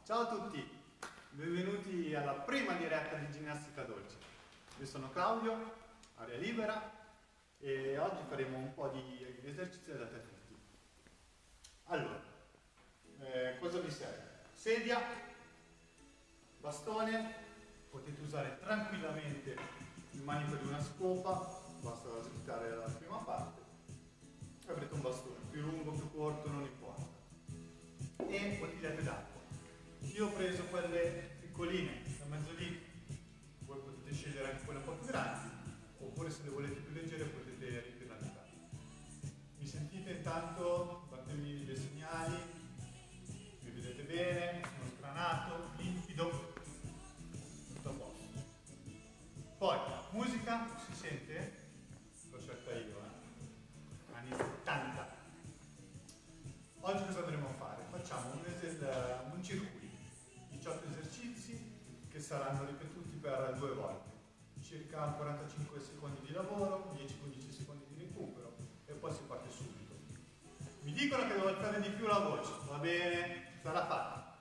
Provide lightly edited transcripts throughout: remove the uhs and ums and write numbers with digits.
Ciao a tutti, benvenuti alla prima diretta di Ginnastica Dolce. Io sono Claudio, Aria Libera, e oggi faremo un po' di esercizi adatti a tutti. Allora, cosa vi serve? Sedia, bastone, potete usare tranquillamente il manico di una scopa, basta slittare la prima parte, e avrete un bastone, più lungo, più corto, non importa. E bottigliette d'acqua. Io ho preso quelle piccoline, da mezzo litro, voi potete scegliere anche quelle un po' più grandi, oppure se le volete più leggere potete riempirla di carta. Mi sentite intanto? Fatemi dei segnali, mi vedete bene, sono scranato, limpido, tutto a posto. Poi, musica, si sente? L'ho scelta io, anni 70. Oggi cosa dovremo fare? Facciamo un circuito. 18 esercizi che saranno ripetuti per 2 volte, circa 45 secondi di lavoro, 10-15 secondi di recupero e poi si parte subito. Mi dicono che devo alzare di più la voce, va bene, sarà fatto.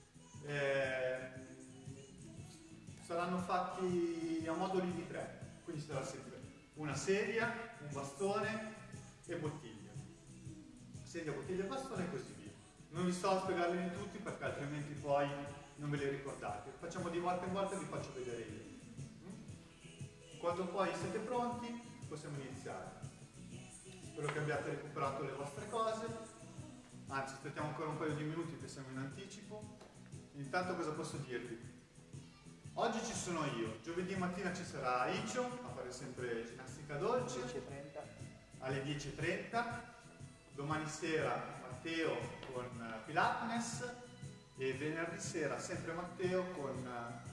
Saranno fatti a moduli di 3, quindi sarà sempre una sedia, un bastone e bottiglia. Sedia, bottiglia e bastone e così via. Non vi sto a spiegarli tutti perché altrimenti poi non ve li ricordate. Facciamo di volta in volta e vi faccio vedere io. Quando poi siete pronti possiamo iniziare. Spero che abbiate recuperato le vostre cose. Anzi, aspettiamo ancora un paio di minuti che siamo in anticipo. Intanto cosa posso dirvi? Oggi ci sono io. Giovedì mattina ci sarà Icio a fare sempre ginnastica dolce. 10:30. Alle 10:30. Domani sera Matteo con Pilates. E venerdì sera sempre Matteo con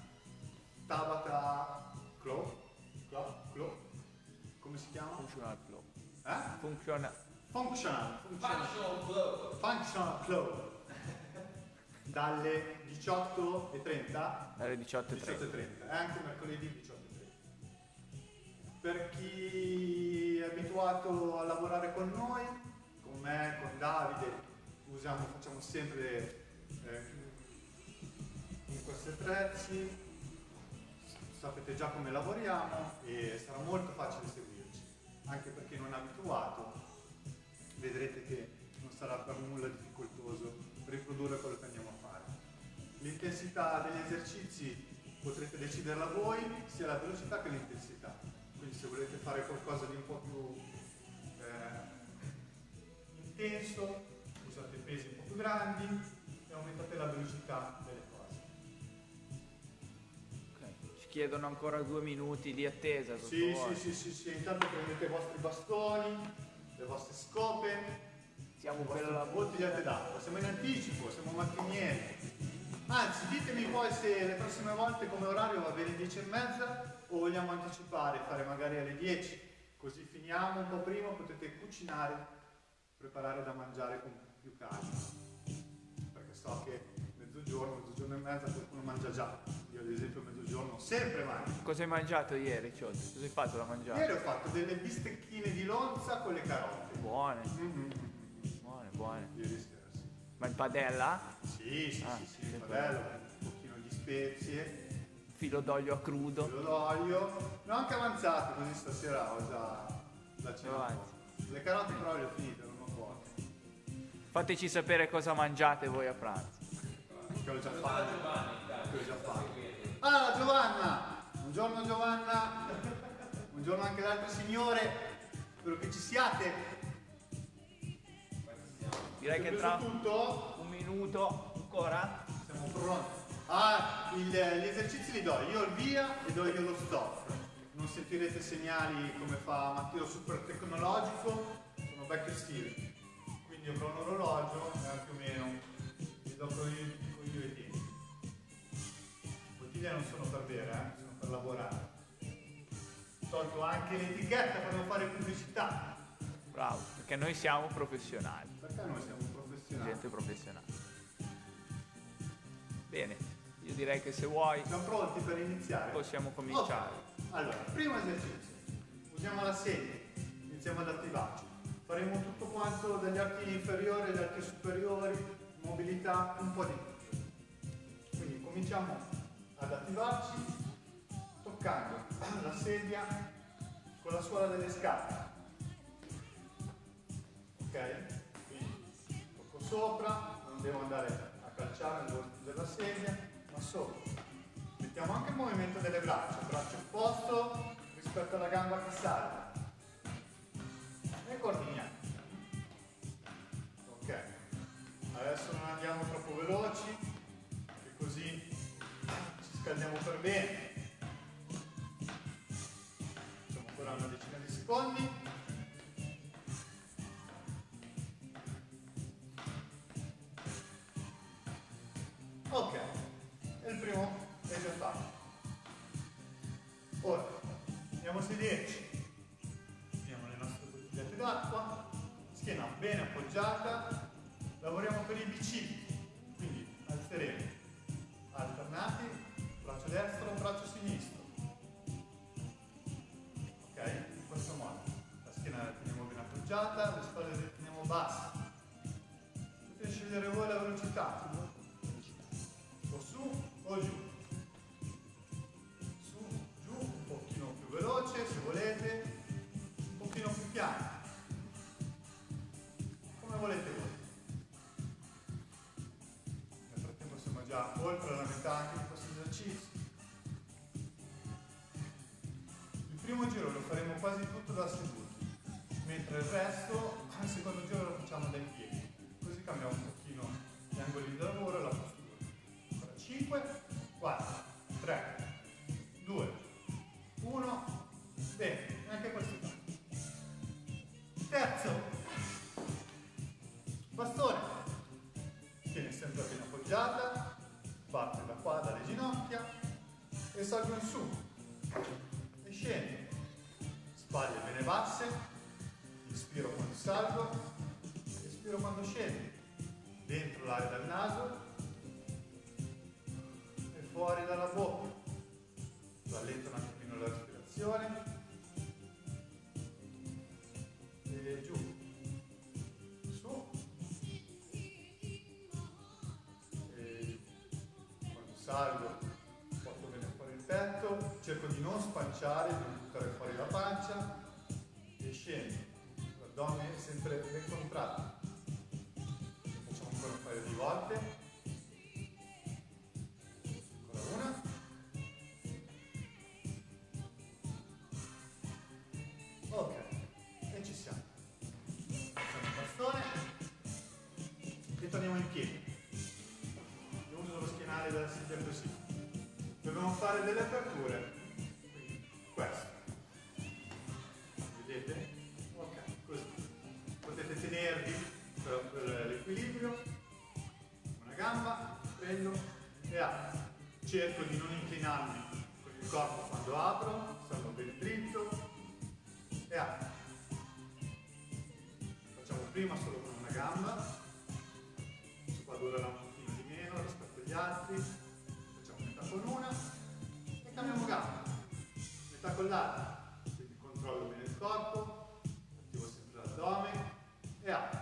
Tabata Clo, come si chiama? Functional flow. Functional Flow. Dalle 18:30? Dalle 18:30. E anche mercoledì 18:30. Per chi è abituato a lavorare con noi, con me, con Davide, facciamo sempre con questi attrezzi, sapete già come lavoriamo e sarà molto facile seguirci, anche per chi non è abituato, vedrete che non sarà per nulla difficoltoso riprodurre quello che andiamo a fare. L'intensità degli esercizi potrete deciderla voi, sia la velocità che l'intensità, quindi se volete fare qualcosa di un po' più intenso, usate pesi un po' più grandi e aumentate la velocità delle cose. Okay. Ci chiedono ancora 2 minuti di attesa. Sì, intanto prendete i vostri bastoni, le vostre scope, Siamo per la bottigliette d'acqua, siamo in anticipo, siamo mattinieri. Anzi, ditemi poi se le prossime volte come orario va bene 10:30 o vogliamo anticipare, fare magari alle 10, così finiamo un po' prima, potete cucinare, preparare da mangiare con più calma, perché so che mezzogiorno e mezza qualcuno mangia già. Io ad esempio mezzogiorno sempre mangio. Cosa hai mangiato ieri, Ciotto? Cosa hai fatto da mangiare? Ieri ho fatto delle bistecchine di lonza con le carote. Buone. Mm-hmm. Buone. Ieri sera, sì. Ma in padella? Sì, che bello, un pochino di spezie. Filo d'olio a crudo. Filo d'olio. Ne ho anche avanzato, così stasera ho già la cena. Le carote però le ho finite, non ho poche. Fateci sapere cosa mangiate voi a pranzo. Che ho già fatto. Ah, Giovanna! Buongiorno Giovanna! Buongiorno anche l'altro signore. Spero che ci siate. Direi che tra tutto? un minuto ancora. Siamo pronti. Gli esercizi li do io il via e do io lo stop. Non sentirete segnali come fa Matteo super tecnologico, sono vecchio stile. Quindi avrò un orologio e più o meno vi dico io i tempi. Bottiglie non sono per bere, sono per lavorare. Ho tolto anche l'etichetta per non fare pubblicità. Bravo, perché noi siamo professionali. Perché noi siamo professionali? Gente professionale. Bene, io direi che se vuoi siamo pronti per iniziare? Possiamo cominciare. Okay. Allora, primo esercizio. Usiamo la sedia, iniziamo ad attivarci. Faremo tutto quanto dagli arti inferiori agli arti superiori, mobilità, un po' di tutto. cominciamo ad attivarci toccando la sedia con la suola delle scarpe. Ok? Quindi tocco sopra, non devo andare a calciare il bordo della sedia, ma sopra. Mettiamo anche il movimento delle braccia, braccio opposto rispetto alla gamba che sale. E coordiniamo. Ok, adesso non andiamo troppo veloci, che così ci scaldiamo per bene. Facciamo ancora una decina di secondi. Ok, e il primo è già fatto. Ora andiamo a sederci. Le nostre bottigliette d'acqua, schiena bene appoggiata, lavoriamo per i bicipiti, quindi alzeremo alternati, braccio destro, braccio sinistro, ok? In questo modo la schiena la teniamo ben appoggiata, le spalle le teniamo basse, potete scegliere voi la velocità, o su o giù, su, giù, un pochino più veloce se volete, un pochino più piano, come volete voi. Nel frattempo siamo già oltre la metà anche di questo esercizio. Il primo giro lo faremo quasi tutto da seduti, mentre il resto, al secondo giro lo facciamo dai piedi, così cambiamo un pochino gli angoli di lavoro e la postura. Ancora 5, 4, 3, 2, 1, bene, anche questo qua. Terzo, bastone, tiene sempre ben appoggiata, parte da qua dalle ginocchia e salgo in su e scendo, spalle bene basse, ispiro quando salgo, espiro quando scendo, dentro l'aria dal naso e fuori dalla bocca, rallento un attimino la respirazione e giù, su e giù. Quando salgo porto bene fuori il petto, cerco di non spanciare, di non buttare fuori la pancia e scendo, l'addome è sempre ben contratto. Facciamo ancora un paio di volte, ancora una, ok, e ci siamo. Facciamo il bastone e torniamo in piedi. Io uso lo schienale della sedia così. Dobbiamo fare delle aperture, quindi questo, vedete? Ok, così. Potete tenervi per l'equilibrio, una gamba, prendo e apro. Cerco di non inclinarmi con il corpo quando apro, salgo ben dritto e apro. Facciamo prima solo con una gamba, qua durerà un pochino di meno rispetto agli altri. Facciamo metà con una e cambiamo gamba, metà con l'altra, quindi controllo bene il corpo, attivo sempre l'addome e apro.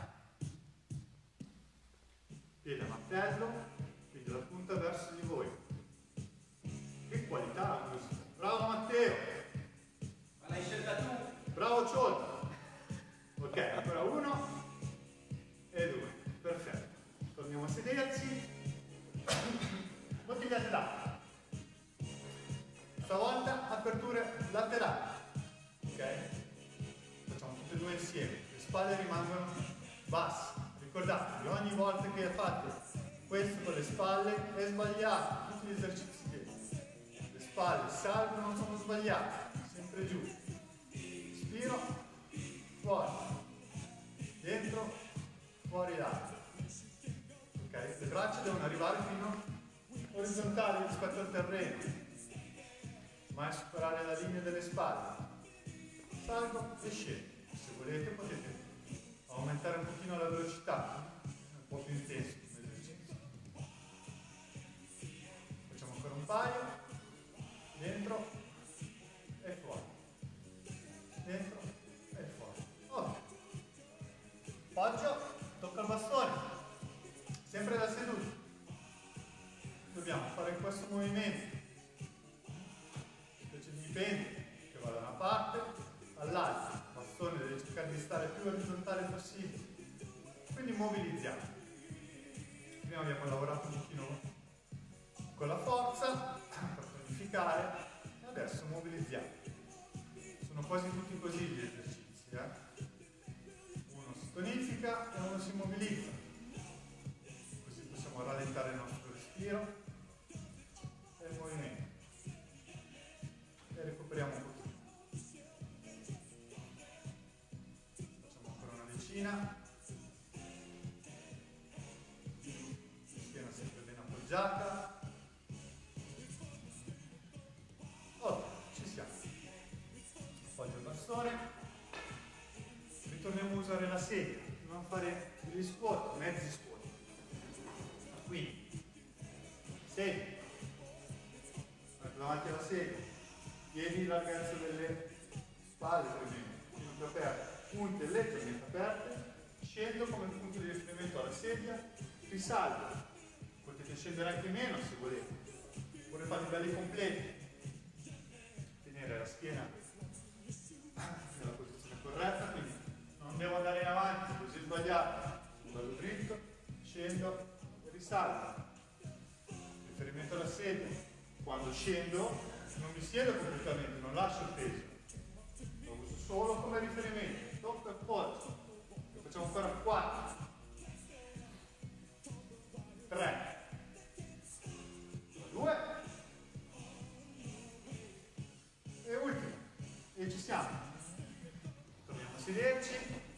Piede a martello, quindi la punta verso di voi. Che qualità la musica! Bravo Matteo! Ma l'hai scelta tu? Bravo Ciolta! Ok, ancora uno e due, perfetto. Torniamo a sederci. Bottigliate d'acqua. Stavolta aperture laterali. Ok? Facciamo tutte e due insieme. Le spalle rimangono basse. Ricordatevi, ogni volta che fate questo con le spalle è sbagliato. Tutti gli esercizi che le spalle salgono sono sbagliati. Sempre giù. Ispiro, fuori. Dentro, fuori l'altro. Ok? Le braccia devono arrivare fino orizzontali rispetto al terreno, mai superare la linea delle spalle. Salgo e scendo. Se volete potete aumentare un pochino la velocità, un po' più intenso come esercizio. Facciamo ancora un paio, dentro e fuori, dentro e fuori. Ok. Poggio, tocca il bastone, sempre da seduti. Dobbiamo fare questo movimento, specie di dipende, che va da una parte all'altra, il bastone deve cercare di stare più orizzontale possibile, quindi mobilizziamo. Prima abbiamo lavorato un pochino con la forza per tonificare e adesso mobilizziamo. Sono quasi tutti così gli esercizi, uno si tonifica e uno si mobilizza, così possiamo rallentare il nostro respiro e il movimento e recuperiamo un pochino. Facciamo ancora una decina, schiena sempre ben appoggiata. Appoggio il bastone, ritorniamo a usare la sedia, non fare degli squat, mezzi squat. Quindi, sedia, metto davanti alla sedia, piedi in larghezza delle spalle, per esempio, ginocchia aperte, punte leggermente aperte, scendo come punto di riferimento alla sedia, risalgo, potete scendere anche meno se volete, oppure fate belli completi, tenere la schiena nella posizione corretta, quindi non devo andare in avanti così sbagliato, vado dritto, scendo e risalgo, riferimento alla sedia, quando scendo non mi siedo completamente, non lascio il peso, lo uso solo come riferimento, tocco e appoggio, e facciamo ancora 4, 3, 2 e ultimo, e ci siamo. Torniamo a sederci,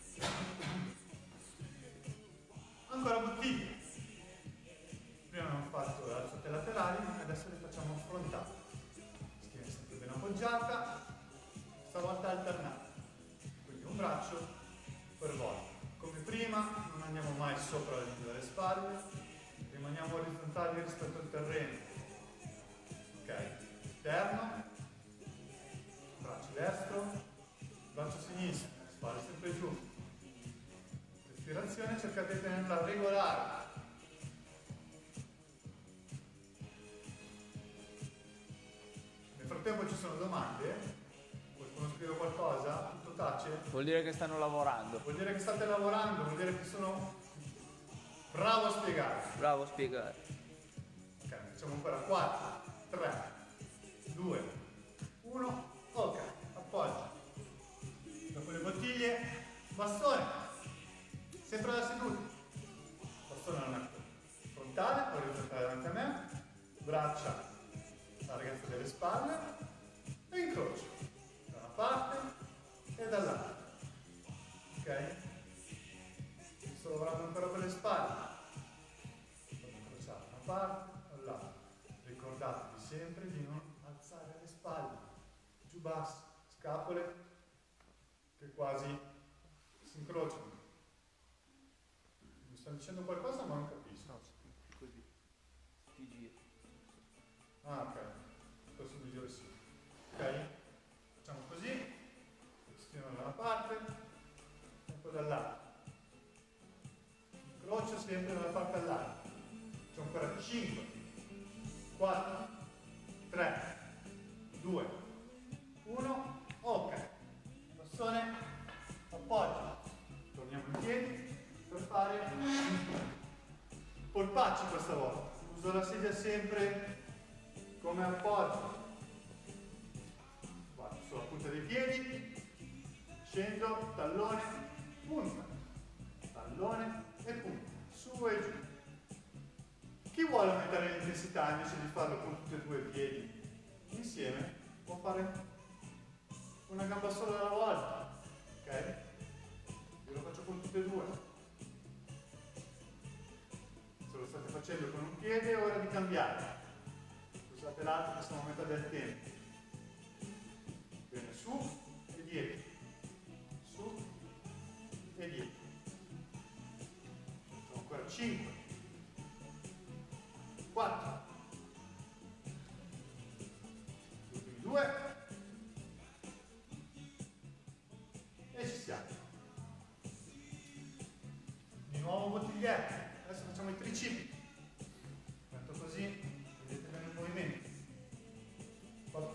ancora bottiglia. Prima abbiamo fatto le alzate laterali, adesso le facciamo frontali. Schiena sempre ben appoggiata, stavolta alternata. Quindi un braccio per volta. Come prima, non andiamo mai sopra la linea delle spalle, rimaniamo orizzontali rispetto al terreno. Ok, interno, braccio destro, braccio sinistro, spalle sempre giù. Respirazione, cercate di tenerla regolare. Nel frattempo ci sono domande? Qualcuno scrive qualcosa? Tutto tace? Vuol dire che stanno lavorando. Vuol dire che state lavorando, vuol dire che sono bravo a spiegare. Bravo a spiegare. Ok, facciamo ancora 4, 3, 2, 1, ok, appoggio. Dopo le bottiglie, bastone, sempre da seduti. Bastone non è frontale, orizzontale davanti a me, braccia larghezza delle spalle e incrocio da una parte e dall'altra. Ok? Sto lavorando ancora per le spalle. Vado a incrociare da una parte all'altra. Ricordatevi sempre di non alzare le spalle, giù basse, scapole che quasi si incrociano. Mi stanno dicendo qualcosa ma non capisco. No, così. Ti giri. Ah, ok. Questo mi giro sì. Ok? Facciamo così. Stiamo da una parte e poi dall'altra. Incrocio sempre da una parte all'altra. Facciamo ancora 5, 4, 3, 2, 1. Ok. Bastone, appoggio. Torniamo in piedi per fare polpacci questa volta. Uso la sedia sempre come appoggio. Vado sulla punta dei piedi, scendo, tallone, punta, tallone e punta, su e giù. Chi vuole aumentare l'intensità invece di farlo con tutti e due i piedi insieme può fare una gamba sola alla volta, ok? Io lo faccio con tutte e due. Se lo state facendo con un piede è ora di cambiare. Usate l'altro che siamo a metà del tempo. Bene, su e dietro. Su e dietro. Facciamo ancora 5, 4, ultimi 2 e ci siamo. Di nuovo bottigliette. Adesso facciamo i tricipi. Metto così, vedete bene il movimento.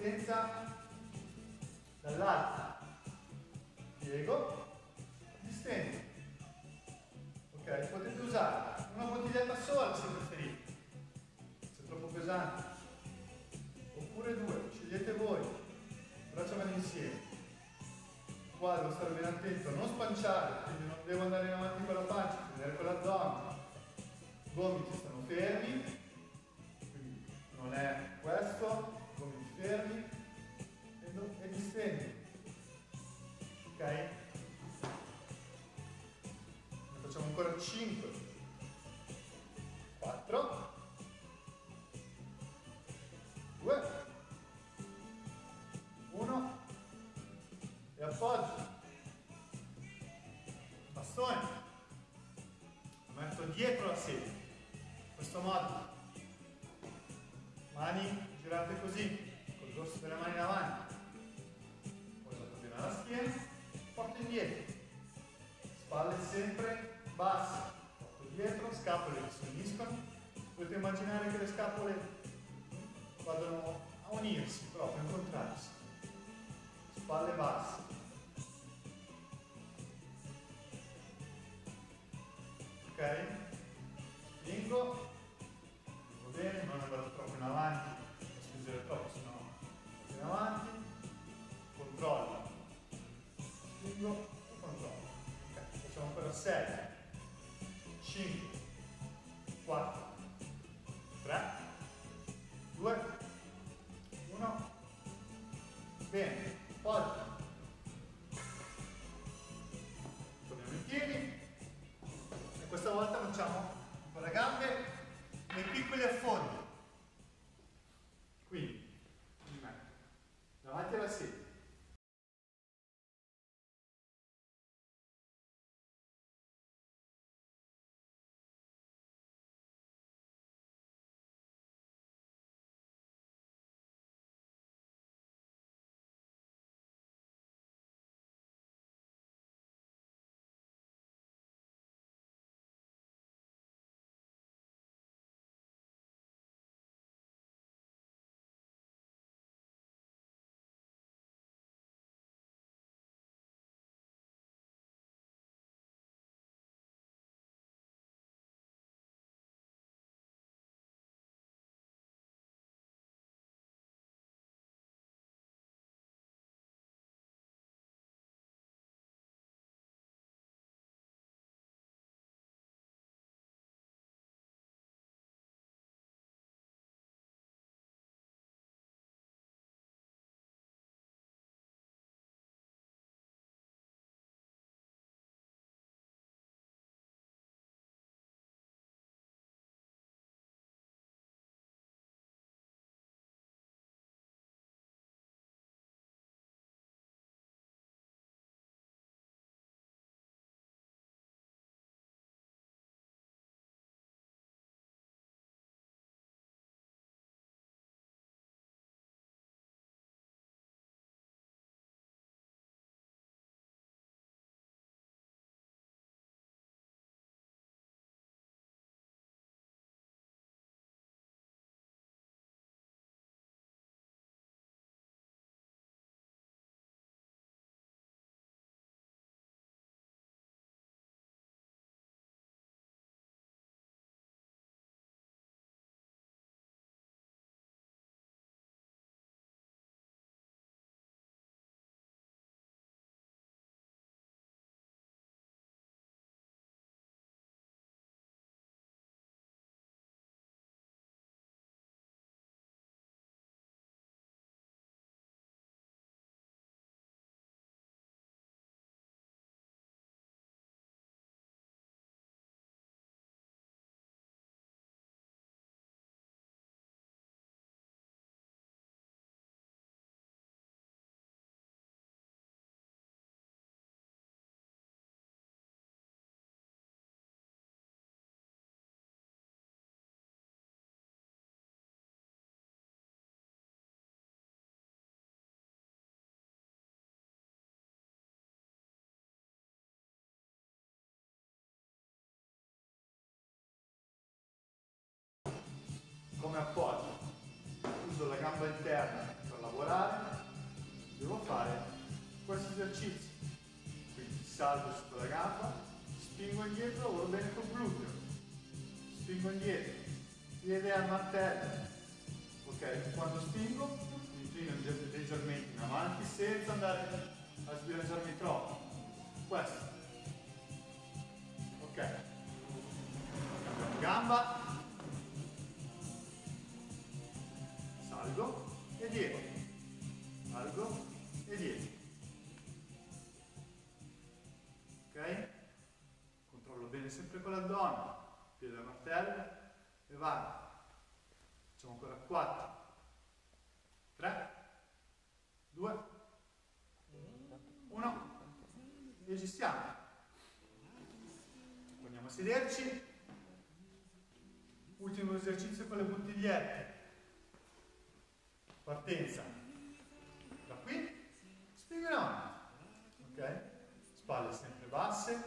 partenza dall'alto, piego, distendo. Ok, potete usare una bottiglietta sola se preferite, se è troppo pesante, oppure due, scegliete voi, braccia vanno insieme. Qua devo stare ben attento a non spanciare, quindi non devo andare in avanti con la pancia, tenere con l'addome. I gomiti stanno fermi, quindi non è questo, gomiti fermi e distendo. Ok? Ne facciamo ancora 5, 4, 2, 1 e appoggio. Bastone. Lo metto dietro la sedia. In questo modo. Mani girate così, col dorso delle mani in avanti. Poi vado bene alla schiena, porto indietro. Spalle sempre basse. Porto dietro, scapole che si uniscono. Potete immaginare che le scapole vadano a unirsi, proprio a incontrarsi. Spalle basse. Ok? Spingo. Va bene, non andare troppo in avanti, non spingere troppo, sennò vado in avanti. Controllo. Spingo e controllo. Ok, facciamo ancora 6, 5, 4, 3, 2, 1. Bene, poggia. Torniamo in piedi e questa volta facciamo con le gambe nei piccoli affondi. Quindi, davanti alla sedia. esercizi. Quindi salgo su quella gamba, spingo indietro, lavoro bene col gluteo, spingo indietro, piede al martello. Ok, quando spingo mi inclino leggermente in avanti senza andare a sbilanciarmi troppo. Questo. Ok, cambiamo gamba, salgo e dietro, salgo e dietro. Ok? Controllo bene sempre con l'addome, piede al martello e vado. Facciamo ancora 4, 3, 2, 1 e ci siamo. Torniamo a sederci. Ultimo esercizio con le bottigliette. Partenza. Da qui, spingo in avanti. Ok? Spalle sempre basse.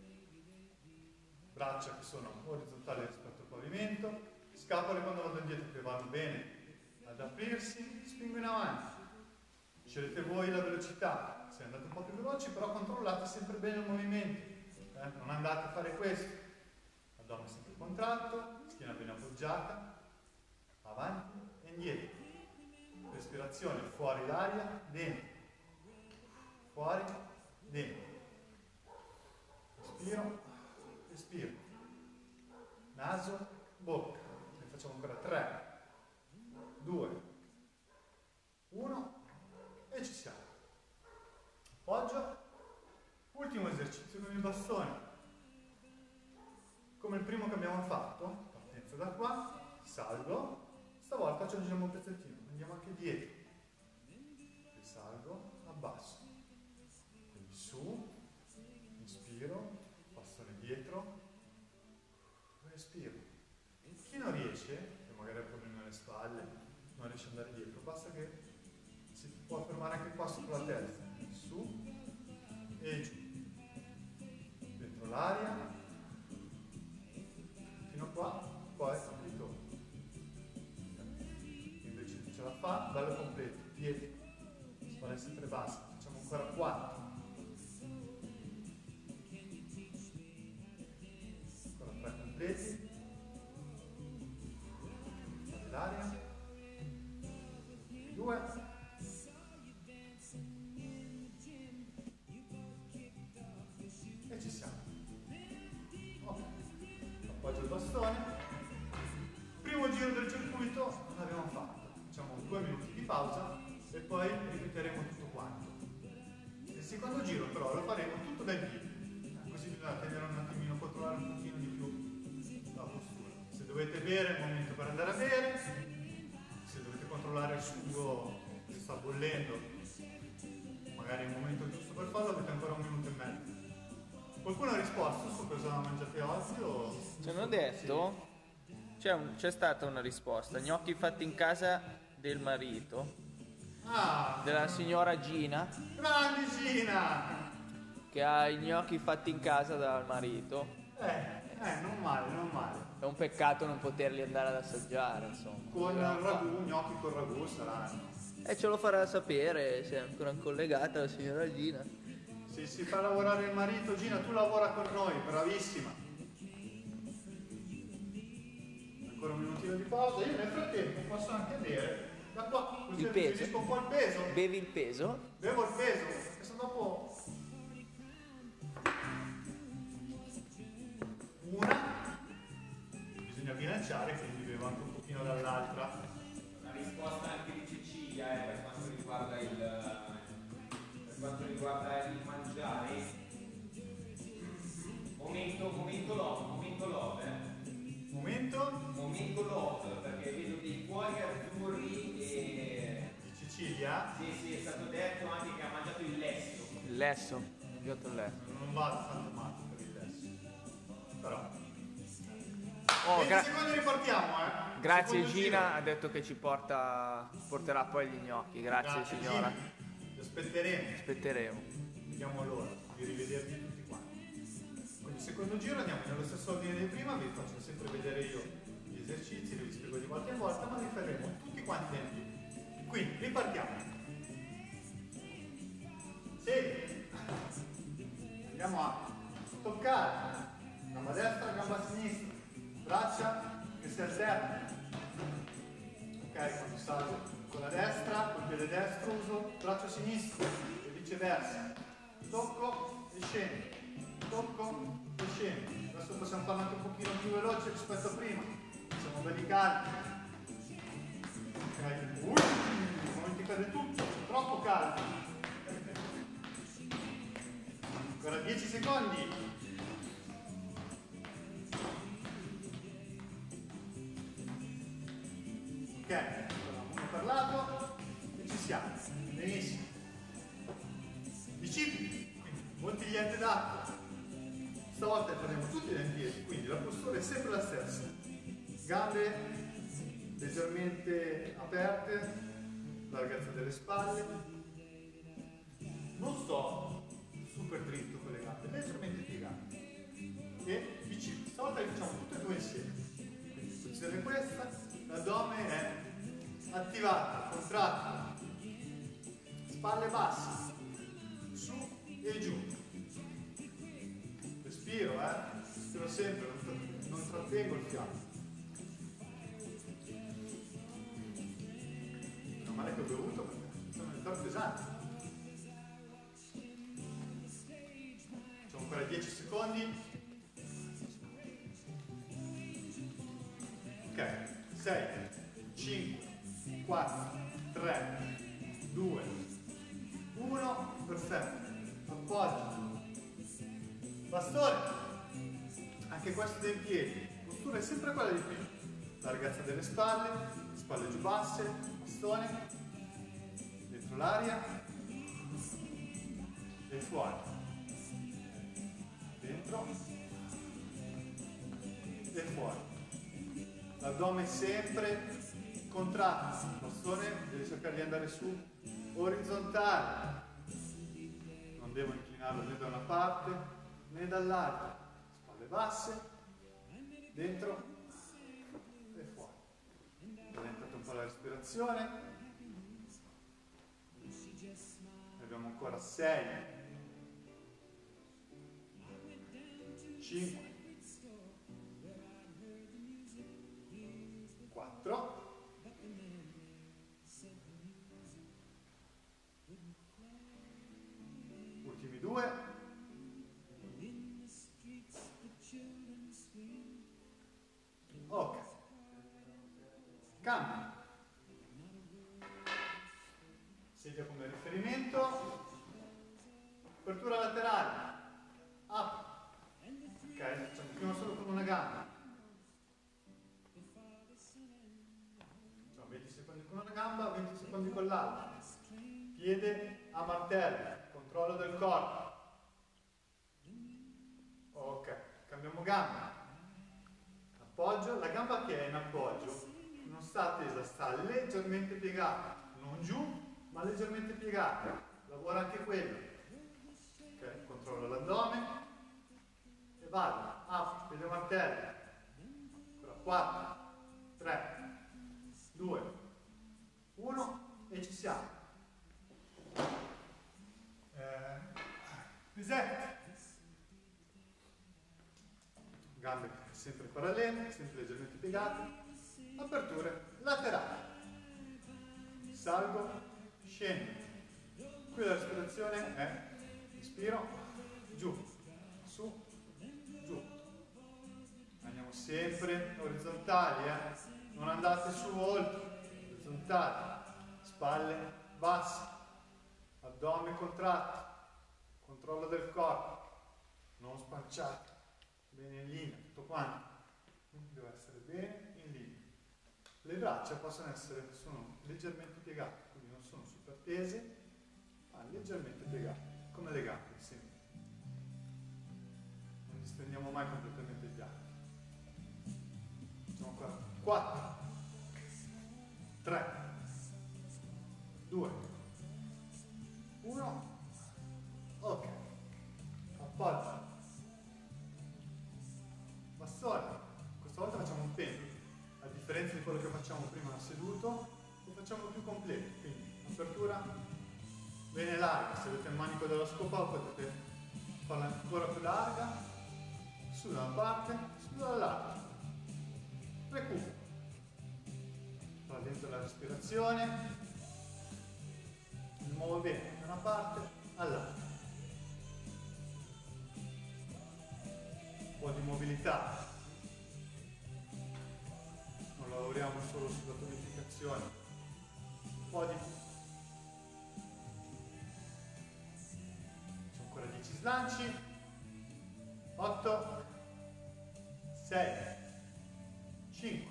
Braccia che sono orizzontali rispetto al pavimento. Scapole quando vado indietro che vanno bene ad aprirsi. Spingo in avanti. Scegliete voi la velocità. Se andate un po' più veloci, però controllate sempre bene il movimento. Non andate a fare questo. Addome sempre contratto, schiena bene appoggiata, avanti e indietro. Respirazione, fuori l'aria, dentro. Fuori, dentro. Respiro, respiro. Naso, bocca. Ne facciamo ancora 3, 2, 1 e ci siamo. Appoggio. Ultimo esercizio con il bastone. Come il primo che abbiamo fatto, partenza da qua, salgo, stavolta ci aggiungiamo un pezzettino, andiamo anche dietro, risalgo, abbasso, quindi su, inspiro, bastone dietro, respiro. Chi non riesce, che magari ha problemi alle spalle, non riesce ad andare dietro, basta che si può fermare anche qua sopra la testa, su e giù, dentro l'aria, qua, poi ritorno. Invece ce la fa, bello completo, piedi, spalle sempre basse, facciamo ancora 4. Ancora 3 completi. Fate l'aria. 2. E ci siamo. Appoggio il bastone. Primo giro del circuito l'abbiamo fatto. Facciamo 2 minuti di pausa e poi ripeteremo tutto quanto. Il secondo giro però lo faremo tutto dai piedi. Così bisogna tenere un attimino, controllare un pochino di più la postura. Se dovete bere è il momento per andare a bere. Se dovete controllare il sugo che sta bollendo, magari è il momento giusto per farlo, avete ancora 1 minuto e mezzo. Qualcuno ha risposto su cosa mangiate oggi? O... Ci hanno detto, c'è stata una risposta, gnocchi fatti in casa del marito, della signora Gina, Grande Gina! che ha i gnocchi fatti in casa dal marito. Non male, non male. È un peccato non poterli andare ad assaggiare, insomma. Con il ragù, gnocchi con ragù saranno. E ce lo farà sapere se è ancora collegata la signora Gina. Se si fa lavorare il marito, Gina, tu lavora con noi, bravissima. Ancora un minutino di pausa. Io nel frattempo posso anche bere da qua, così Il peso? acquisisco un po' il peso. Bevi il peso? Bevo il peso, perché se dopo... Una, bisogna bilanciare, quindi bevo anche un pochino dall'altra. La risposta anche di Cecilia per quanto riguarda il mangiare. Momento love. Momento love, perché vedo dei cuori azzurri e... Di Sicilia? Sì, è stato detto anche che ha mangiato il lesso. Il lesso, ho mangiato il lesso. Non vado tanto male per il lesso. Però... Oh, 20 secondi ripartiamo, Grazie Secondo Gina, giro. ha detto che ci porterà poi gli gnocchi. Grazie signora. Gina. Ti aspetteremo. Aspetteremo. Vediamo l'ora di rivedervi tutti quanti. Quindi secondo giro andiamo nello stesso ordine di prima, vi faccio sempre vedere io gli esercizi, ve li spiego di volta in volta, ma li faremo tutti quanti in piedi. Quindi ripartiamo. Sì. andiamo a toccare gamba destra, gamba sinistra, braccia che si alternano. Ok, quando salgo con la destra, col piede destro uso braccio sinistro e viceversa. Tocco e scendo, tocco e scendo. Adesso possiamo farlo anche un pochino più veloce rispetto a prima. Siamo belli caldi. Ok, non ti cade tutto, troppo caldo. Ancora 10 secondi. Ok, uno per lato e ci siamo. Benissimo. Bicipiti, quindi bottigliette d'acqua. Stavolta faremo tutti in piedi, quindi la postura è sempre la stessa. Gambe leggermente aperte, larghezza delle spalle. Non sto super dritto con le gambe, leggermente piegate. E bicipiti. Stavolta li facciamo tutte e due insieme. Quindi posizione questa, l'addome è attivato, contratto, spalle basse, su e giù. Respiro, respiro sempre, non trattengo il fiato. Meno male che ho bevuto perché sono diventato pesante. Facciamo ancora 10 secondi. Ok, 6, 5, 4, 3, 2, 1, perfetto. Appoggio. Bastone. Anche questo dei piedi. Postura è sempre quella di prima. Larghezza delle spalle giù basse, bastone, dentro l'aria e fuori. Dentro e fuori. L'addome sempre contratto, il bastone deve cercare di andare su orizzontale, non devo inclinarlo né da una parte né dall'altra, spalle basse, dentro e fuori. Rallentate un po' la respirazione, abbiamo ancora 6, 5, 4, ultimi 2, ok, cambio, sedia come riferimento, apertura laterale, up, ok, facciamo prima solo con una gamba. 20 secondi con una gamba, 20 secondi con l'altra. Piede a martello, controllo del corpo. Ok, cambiamo gamba. Appoggio, la gamba che è in appoggio non sta tesa, sta leggermente piegata. Non giù, ma leggermente piegata. Lavora anche quello. Ok, controllo l'addome. E vado. Up, piede a martello. Ancora 4, 3, 2, 1 e ci siamo. Pesette. Gambe sempre parallele, sempre leggermente piegate. Aperture laterali. Salgo, scendo. Qui la respirazione è ispiro, giù, su, giù. Andiamo sempre orizzontali, non andate su oltre. Orizzontali, spalle basse, addome contratto, controllo del corpo, non spanciate, bene in linea, tutto quanto, deve essere bene in linea. Le braccia sono leggermente piegate, quindi non sono super tese, ma leggermente piegate, come le gambe, sempre. Non distendiamo mai completamente gli arti. Facciamo ancora 4, 3, 2, 1, ok, appoggio, bastone, questa volta facciamo un pendolo, a differenza di quello che facciamo prima seduto, lo facciamo più completo, quindi apertura bene larga, se avete il manico della scopa potete farla ancora più larga, su da una parte, su dall'altra. Recupero. Fa dentro la respirazione, mi muovo bene da una parte all'altra. Un po' di mobilità. Non lavoriamo solo sulla tonificazione. Un po' di... Sono ancora 10 slanci. 8, 6, 5.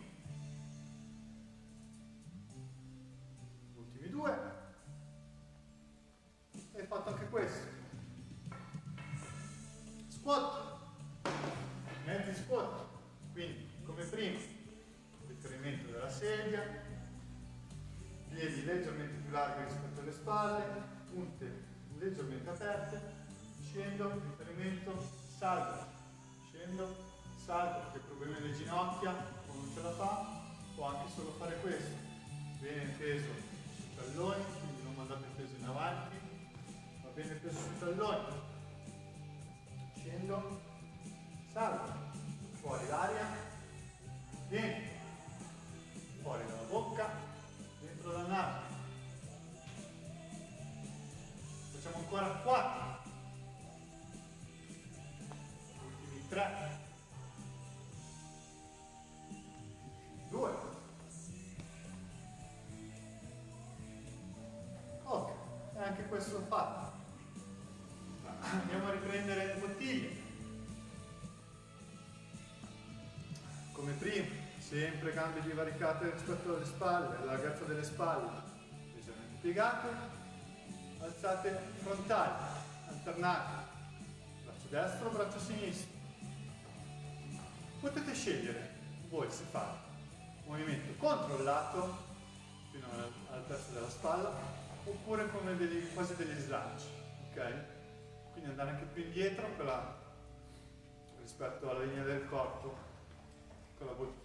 Ultimi 2. E fatto anche questo. Squat. Mezzi squat. Quindi, come prima, riferimento della sedia, piedi leggermente più larghi rispetto alle spalle, punte leggermente aperte, scendo, riferimento, salgo, scendo, salgo, perché il problema delle ginocchia, quando non ce la fa, può anche solo fare questo. Bene peso sui talloni, quindi non mandate il peso in avanti, va bene peso sui talloni, scendo, salgo, fuori l'aria, dentro, fuori dalla bocca, dentro dal naso. Facciamo ancora 4. Ultimi 3. 2. Ok, e anche questo è fatto. Andiamo a riprendere le bottiglie. Come prima, sempre gambe divaricate rispetto alle spalle, la larghezza delle spalle, leggermente piegate, alzate frontali, alternate, braccio destro, braccio sinistro. Potete scegliere voi se fare movimento controllato fino all'altezza della spalla oppure come quasi degli slanci, ok? Quindi andare anche più indietro rispetto alla linea del corpo con la bottiglia.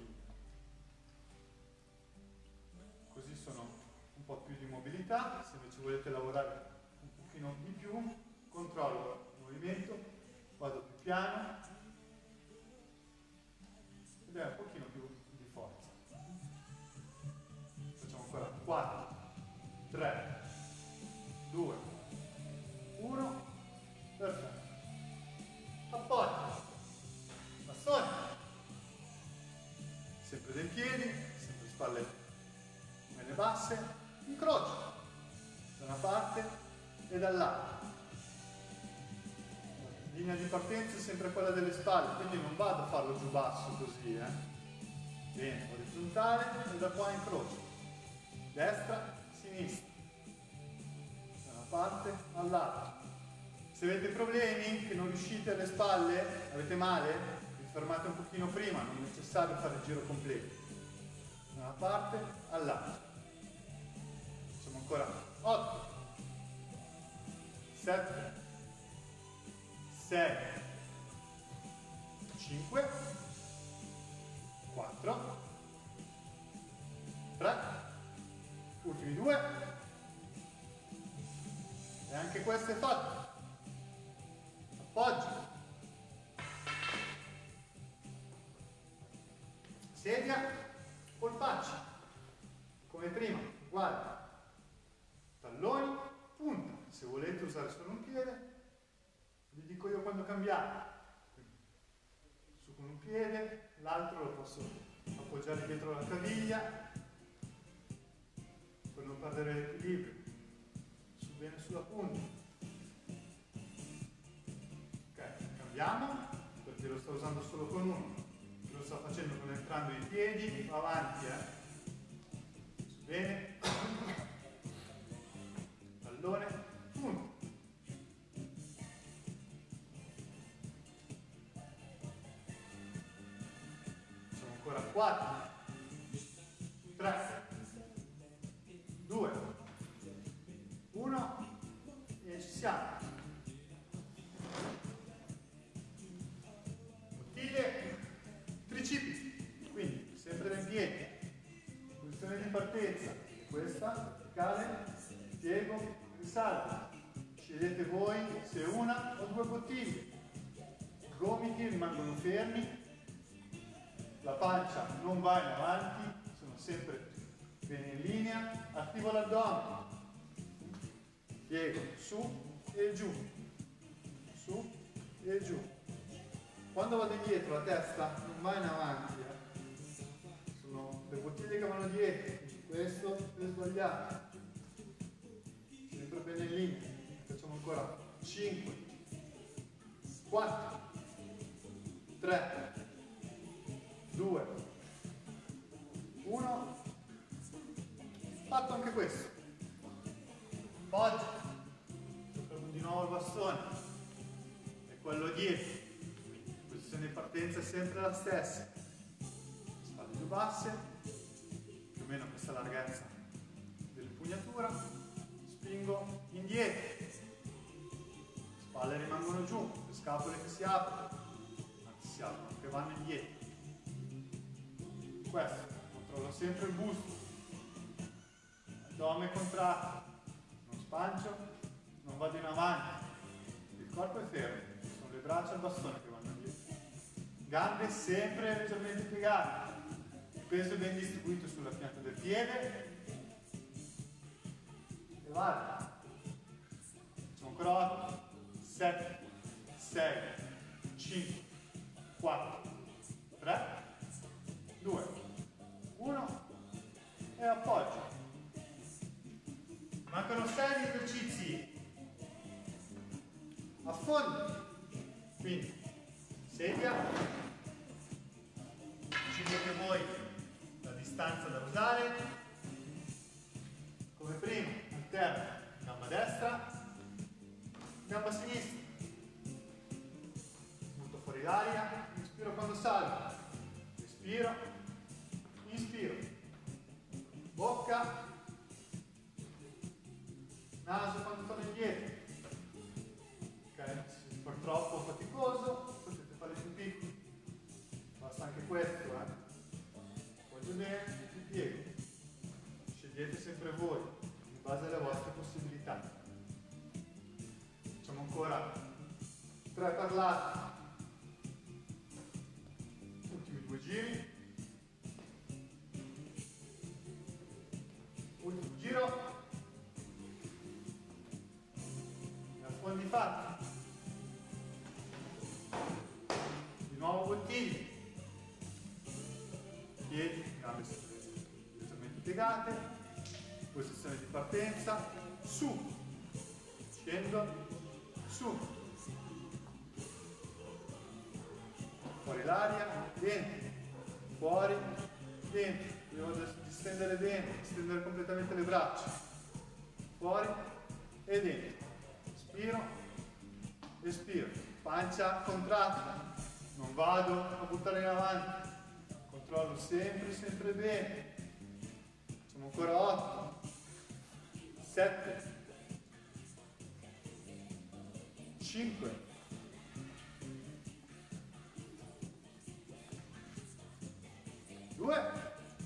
Così sono un po' più di mobilità. Se invece volete lavorare un pochino di più, controllo il movimento, vado più piano ed è un pochino più di forza. Facciamo ancora 4, 3, 2, 1, perfetto. Appoggio, bastone, sempre dei piedi, sempre spalle bene basse, incrocio da una parte e dall'altra. Linea di partenza è sempre quella delle spalle, quindi non vado a farlo giù basso così, Bene, orizzontale e da qua incrocio. Destra, sinistra. Da una parte all'altra. Se avete problemi, che non riuscite alle spalle, avete male, vi fermate un pochino prima, non è necessario fare il giro completo. Da una parte all'altra. Facciamo ancora 8, 7, 6, 5, 4, 3, ultimi 2 e anche questo è fatto. Appoggio, sedia, polpacci, come prima, uguale, talloni, punta. Se volete usare solo un piede, vi dico io quando cambiare. Su con un piede, l'altro lo posso appoggiare dietro la caviglia per non perdere l'equilibrio. Su bene sulla punta. Ok, cambiamo perché lo sto usando solo con uno. Lo sto facendo con entrambi i piedi, va avanti, Su bene. Tallone, punta. Ancora 4, 3, 2, 1 e ci siamo. Bottiglie, tricipiti, quindi sempre in piedi. Posizione di partenza, questa, verticale, piego, risalto. Scegliete voi se una o 2 bottiglie. gomiti rimangono fermi, la pancia non va in avanti, sono sempre bene in linea, attivo l'addome, piego su e giù, su e giù. Quando vado indietro la testa non va in avanti, sono le bottiglie che vanno dietro, questo è sbagliato, sempre bene in linea. Facciamo ancora 5, 4, 3, 2, 1, fatto anche questo. Poggi, tocchiamo di nuovo il bastone e quello dietro. Posizione di partenza è sempre la stessa, spalle più basse, più o meno questa larghezza dell'impugnatura, spingo indietro, spalle rimangono giù, le scapole che si aprono, anzi si aprono, che vanno indietro. Questo, controllo sempre il busto, addome contratto, non spancio, non vado in avanti, il corpo è fermo, sono le braccia e il bastone che vanno dietro. Gambe sempre leggermente piegate, il peso è ben distribuito sulla pianta del piede e vado. Facciamo ancora 8, 7, 6, 5, 4, 3, 2, 1 e appoggio. Mancano 6 esercizi. Affondi. Quindi sedia, scegliete voi la distanza da usare. Come prima, alterno, gamba destra, gamba sinistra. Butto fuori l'aria, inspiro quando salgo, respiro, inspiro, bocca, naso quando torno indietro. Ok, se per troppo faticoso potete fare più piccoli, basta anche questo, Voglio bene, vi piego, scegliete sempre voi in base alle vostre possibilità. Facciamo ancora 3 per lato, ultimi 2 giri, ultimo giro, e affondi fatti. Di nuovo bottiglie, piedi, gambe leggermente piegate, posizione di partenza, su, scendo, su, fuori l'aria, dentro, fuori, dentro, devo distendere dentro, distendere completamente le braccia, fuori e dentro, spiro, espiro, pancia contratta. Non vado a buttare in avanti, controllo sempre bene. Facciamo ancora 8, 7, 5, 2,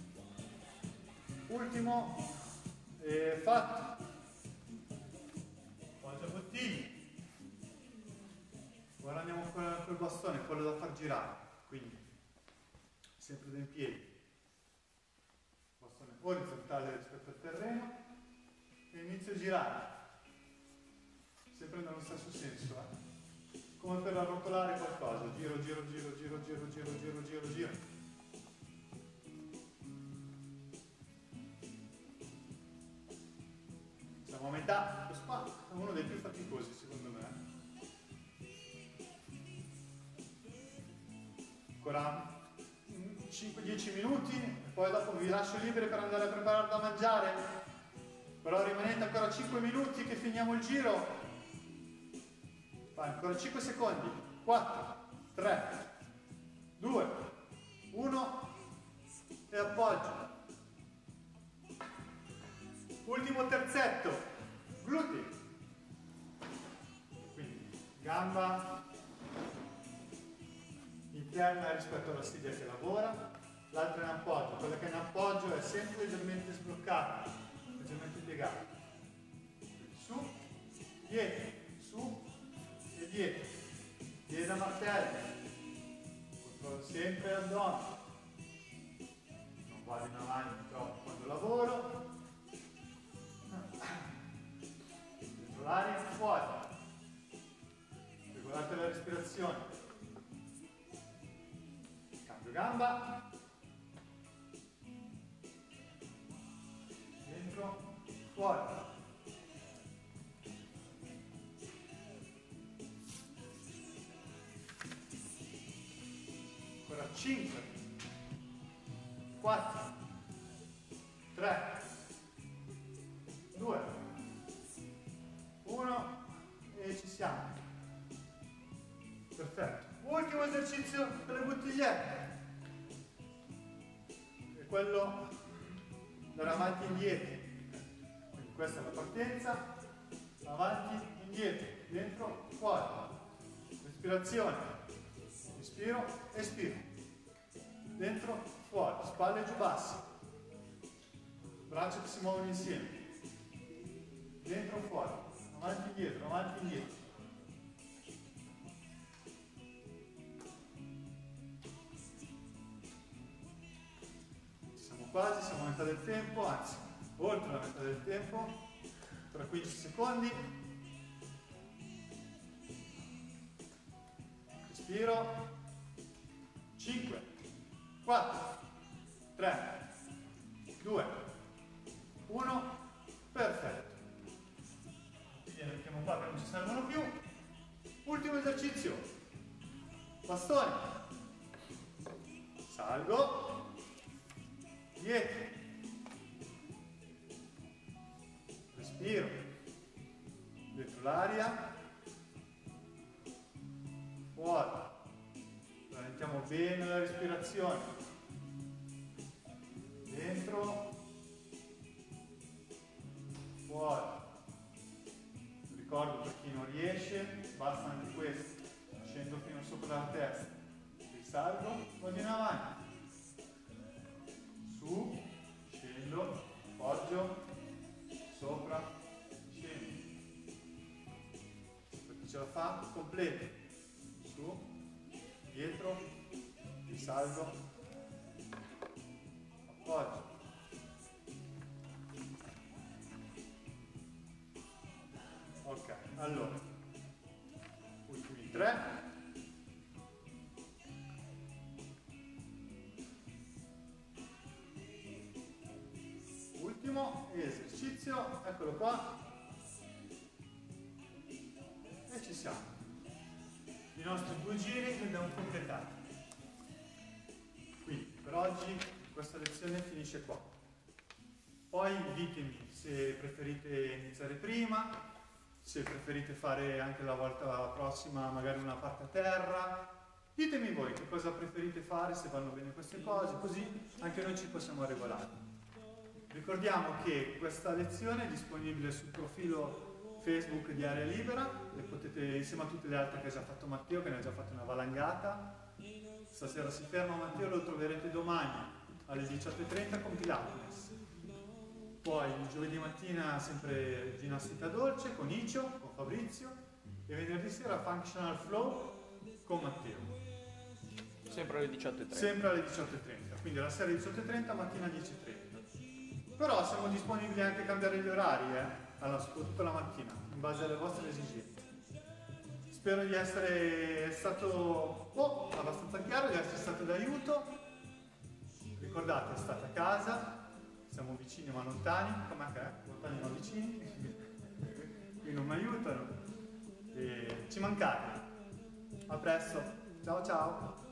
ultimo, e fatto. Poggia bottiglia. Ora andiamo col bastone, quello da far girare, quindi sempre da in piedi, bastone orizzontale rispetto al terreno e inizio a girare, sempre nello stesso senso, come per arrotolare qualcosa, giro, siamo a metà, questo qua è uno dei più faticosi secondo me. Ancora 5-10 minuti e poi dopo vi lascio liberi per andare a preparare da mangiare, però rimanete ancora 5 minuti che finiamo il giro. Vai, ancora 5 secondi, 4, 3, 2, 1 e appoggio. Ultimo terzetto, glutei, quindi gamba interna rispetto alla sedia che lavora, l'altra in appoggio, quella che è in appoggio è sempre leggermente sbloccata, leggermente piegata. Su, dietro, su e dietro, piede a martello, sempre l'addome. Non vado in avanti troppo quando lavoro. Dentro l'aria, fuori. Regolate la respirazione. Cambio gamba. Dentro, fuori. Ancora 5, 4, 3, 2, 1 e ci siamo. Perfetto. Ultimo esercizio per le bottigliette. È quello dall'avanti e indietro. Quindi questa è la partenza. Avanti, indietro, dentro, fuori. Respirazione. Inspiro, espiro. Dentro, fuori. Spalle giù basse. Braccia che si muovono insieme. Dentro, fuori. Avanti, indietro, avanti, indietro. Siamo quasi, siamo a metà del tempo, anzi, oltre la metà del tempo. Tra 15 secondi. Respiro. 5, 4, 3, 2, 1. Perfetto. Quindi le mettiamo qua che non ci servono più. Ultimo esercizio. Bastoni. Salgo. Dietro. Respiro. Dentro l'aria. Fuori. Rallentiamo bene la respirazione. Dentro. Fuori. Ricordo per chi non riesce, basta anche questo. Scendo fino sopra la testa. Risalgo, vado in avanti. Su, scendo, appoggio, sopra, scendo. Per chi ce la fa, completo. Su, dietro, risalgo, appoggio. Ok, allora, ultimi 3. Ultimo esercizio, eccolo qua. E ci siamo. I nostri 2 giri li abbiamo completati. Quindi per oggi questa lezione finisce qua. Poi ditemi se preferite iniziare prima, se preferite fare anche la volta prossima magari una parte a terra. Ditemi voi che cosa preferite fare, se vanno bene queste cose, così anche noi ci possiamo regolare. Ricordiamo che questa lezione è disponibile sul profilo Facebook di Area Libera, le potete, insieme a tutte le altre che ha già fatto Matteo, che ne ha già fatto una valangata. Stasera si ferma Matteo, lo troverete domani alle 18:30 con Pilates. Poi giovedì mattina sempre ginnastica dolce con Icio, con Fabrizio, e venerdì sera Functional Flow con Matteo. Sempre alle 18:30. Sempre alle 18:30, quindi la sera alle 18:30, mattina alle 10:30. Però siamo disponibili anche a cambiare gli orari, soprattutto la mattina, in base alle vostre esigenze. Spero di essere stato abbastanza chiaro, di essere stato d'aiuto. Ricordate, state a casa, siamo vicini ma lontani, com'è che è? Lontani ma vicini, qui non mi aiutano. E ci mancate. A presto, ciao ciao!